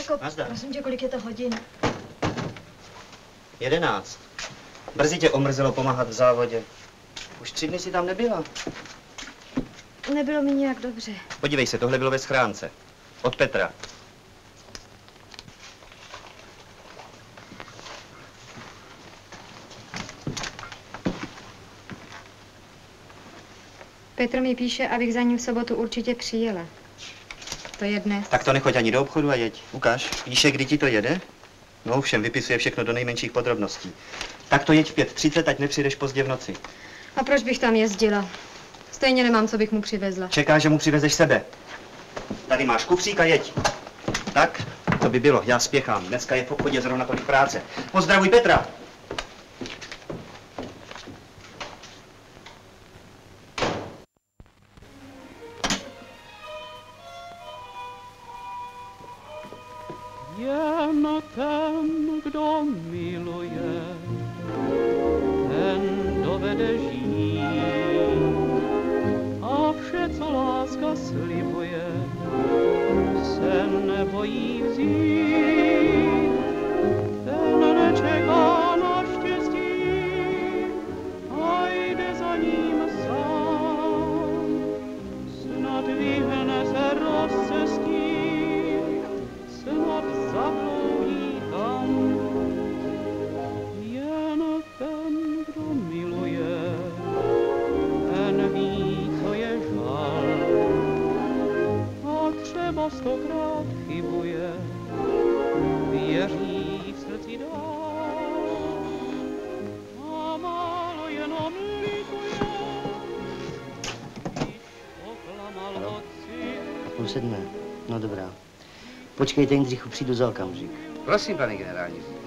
Petrko, Nazdar. prosím tě, kolik je to hodin? 11. Brzy tě omrzelo pomáhat v závodě. Už 3 dny si tam nebyla. Nebylo mi nějak dobře. Podívej se, tohle bylo ve schránce. Od Petra. Petr mi píše, abych za ním v sobotu určitě přijela. To je dnes. Tak to nechoď ani do obchodu a jeď. Ukáž, píše, kdy ti to jede? No všem, vypisuje všechno do nejmenších podrobností. Tak to jeď v 5:30, ať nepřijdeš pozdě v noci. A proč bych tam jezdila? Stejně nemám, co bych mu přivezla. Čeká, že mu přivezeš sebe. Tady máš kufřík a jeď. Tak, to by bylo, já spěchám. Dneska je v obchodě zrovna tolik práce. Pozdravuj Petra. Jen ten, kdo miluje, ten dovede žít. A vše, co láska slibuje, se nebojí vzít. Ten nečeká na štěstí a jde za ním sám. Snad vyhne se rozcestí, snad zabloudí tam. Jen ten, kdo miluje, ten ví, co je žal. A třeba 100krát chybuje, věří v srdci dál. A málo jenom lituje, když oklamal otci. 6:30. No dobrá. Počkejte, Jindřichu, přijdu za okamžik. Prosím, pane generální.